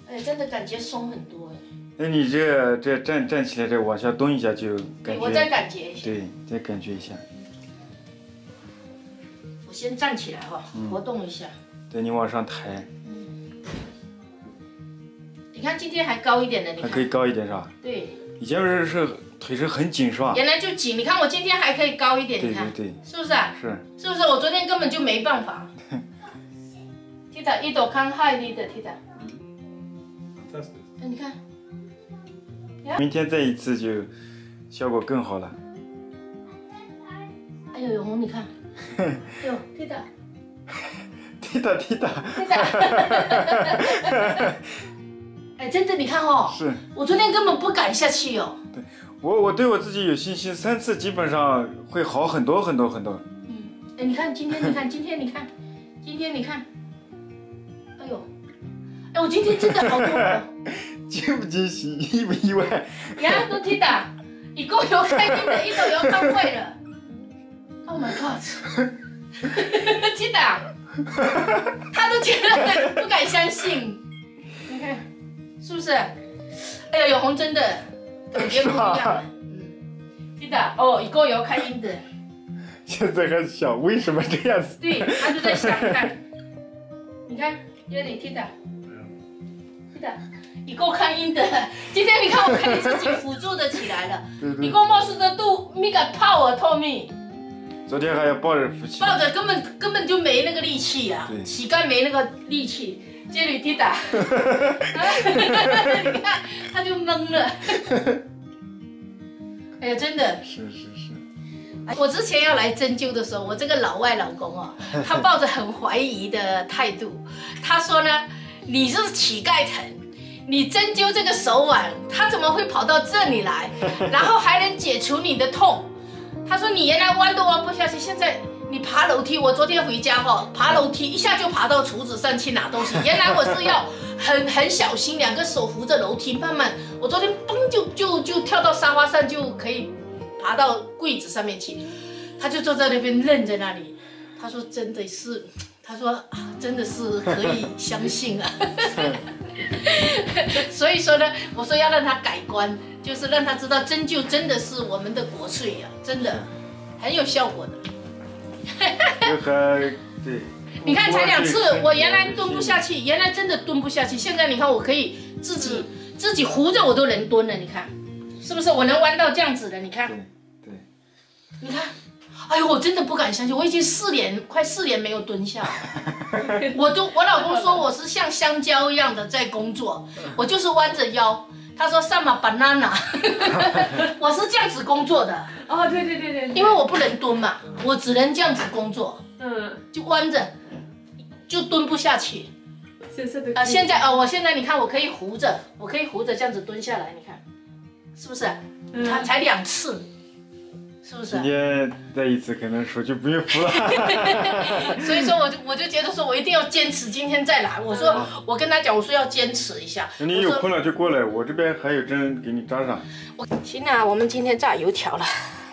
哎，真的感觉松很多哎。 那你这站起来，这往下蹲一下就感觉。 我再感觉一下。 对，再感觉一下。 我先站起来哈，活动一下。 对，你往上抬。 你看今天还高一点的，你看。 还可以高一点是吧？ 对。 以前是腿是很紧是吧？ 原来就紧，你看我今天还可以高一点，你看。 对， 是不是啊？是不是？我昨天根本就没办法。Tita， 一朵康害你的 Tita。你看。 明天再一次就效果更好了。 哎呦，永红，你看。哎呦 ，Tita。 哎，真的，你看哦。 是。 我昨天根本不敢下去哦。 对，我对我自己有信心，3次基本上会好很多。 哎，你看今天你看。哎呦，哎，我今天真的好多了。 惊不惊喜，意不意外？ 呀，都听的，一共有开心的，一朵油看会了。Oh my god！ 听的，他都觉得不敢相信。你看，是不是？哎呀，永红真的感觉不一样。听的哦，一共有开心的。 现在还想为什么这样子？ 对，他就在想，你看，这里听的。你给我看阴的，今天你看我可以自己辅助的起来了。你给我冒出的度米个power透明。 昨天还要抱着扶起。 抱着根本就没那个力气呀，膝盖没那个力气。这里踢打，你看他就懵了。哎呀，真的。 是。 我之前要来针灸的时候，我这个老外老公哦，他抱着很怀疑的态度，他说呢，你是乞丐疼，你针灸这个手腕，他怎么会跑到这里来，然后还能解除你的痛？他说你原来弯都弯不下去，现在你爬楼梯，我昨天回家哈，爬楼梯一下就爬到厨子上去拿东西，原来我是要很小心，2个手扶着楼梯慢慢，我昨天嘣就跳到沙发上就可以爬到柜子上面去，他就坐在那边愣在那里。他说真的是，他说啊，真的是可以相信啊。所以说呢，我说要让他改观，就是让他知道针灸真的是我们的国粹啊，真的很有效果的。 对。 你看才2次，我原来蹲不下去，原来真的蹲不下去，现在你看我可以自己扶着我都能蹲了，你看。是不是我能弯到这样子的？你看， 对， 你看，哎呦，我真的不敢相信，我已经快4年没有蹲下了。我老公说我是像香蕉一样的在工作，我就是弯着腰。他说上马 banana， 我是这样子工作的。 哦，对， 因为我不能蹲嘛，我只能这样子工作。就弯着，就蹲不下去。现在我现在你看，我可以扶着这样子蹲下来，你看。是不是？他才2次，是不是？ 今天再一次，可能手就不用扶了。 所以说，我就觉得说我一定要坚持，今天再来。我说，我跟他讲，我说要坚持一下。 你有空了就过来，我这边还有针给你扎上。 行啊，我们今天炸油条了。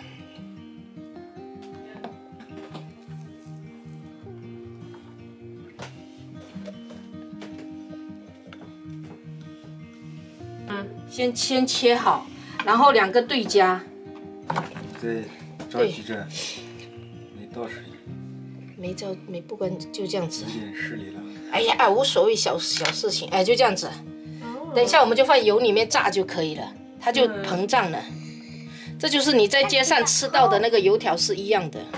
先切好，然后2个对夹， 再着急着，没倒水， 没不管就这样子， 有点失礼了。 哎呀，无所谓，小事情，哎，就这样子。等一下我们就放油里面炸就可以了，它就膨胀了。这就是你在街上吃到的那个油条是一样的。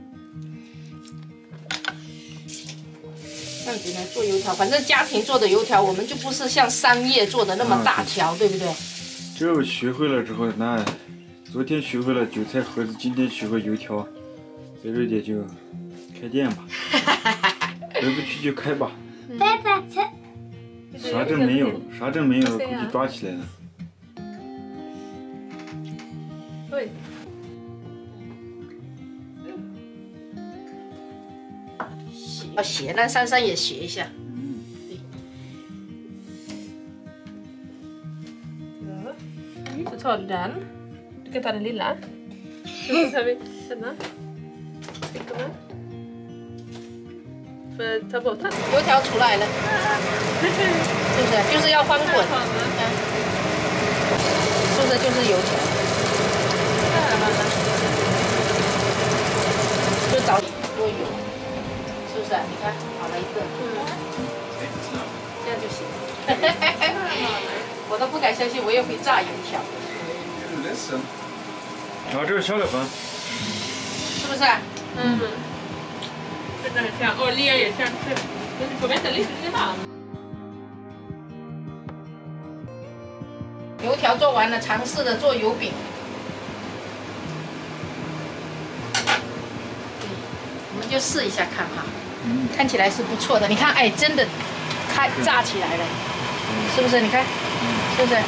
这样子呢，做油条，反正家庭做的油条，我们就不是像商业做的那么大条，对不对？ 这我学会了之后，那昨天学会了韭菜盒子，今天学会油条，在瑞典就开店吧，回不去就开吧。啥证没有，估计抓起来了。 对。 要学，让珊珊也学一下。 Så tar du den. Du kan ta den lilla. Så tar vi denna. Stickorna. ta bort den. 油条出来了，是不是？就是要翻滚，是不是？就是油条，就找多油，是不是？你看，好了一个，这样就行。我都不敢相信，我也会炸油条。 然后这个小的很， 是不是？ 嗯，真的很像，哦，脸也像是，左边的脸是大。 油条做完了，尝试着做油饼。我们就试一下看哈，看起来是不错的。你看，哎，真的，开炸起来了，是不是？你看，是不是？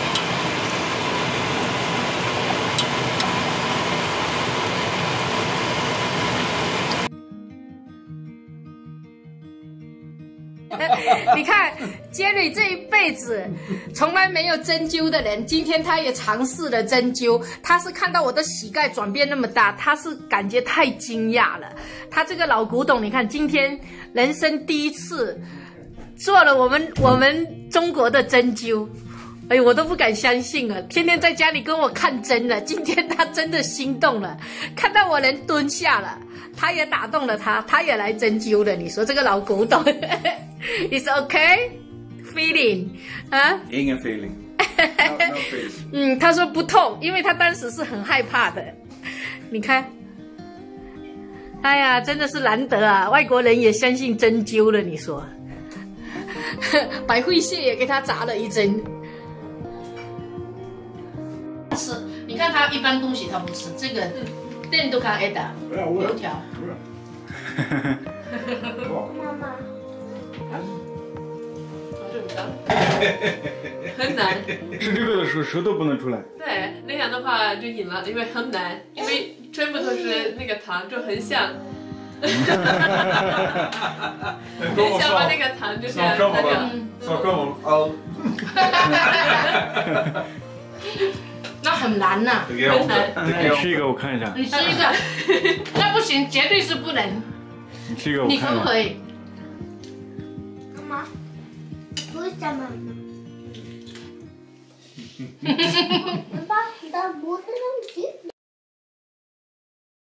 你看，Jerry 这一辈子从来没有针灸的人，今天他也尝试了针灸。他是看到我的膝盖转变那么大，他是感觉太惊讶了。他这个老古董，你看今天人生第一次做了我们中国的针灸，哎呦，我都不敢相信了。天天在家里跟我看针了，今天他真的心动了，看到我人蹲下了。他也打动了他，他也来针灸了。你说这个老古董，It's okay feeling 啊 ？Ingen feeling 。No feeling 他说不痛，因为他当时是很害怕的。你看，哎呀，真的是难得啊！外国人也相信针灸了。你说，白慧蟹也给他扎了一针。吃，你看他一般东西他不吃，这个。电都看挨打，油条。 妈妈， 很难。 吃这个的时候舌头不能出来。 对，那样的话就赢了，因为很难，因为全部都是那个糖，就很像。很想把那个糖就是那个。 那很难呐， 很难。 你吃一个我看一下。 你吃一个，那不行，绝对是不能。 你吃一个我看一下。 你可不可以？ 妈妈，为什么？爸爸，你的脖子上起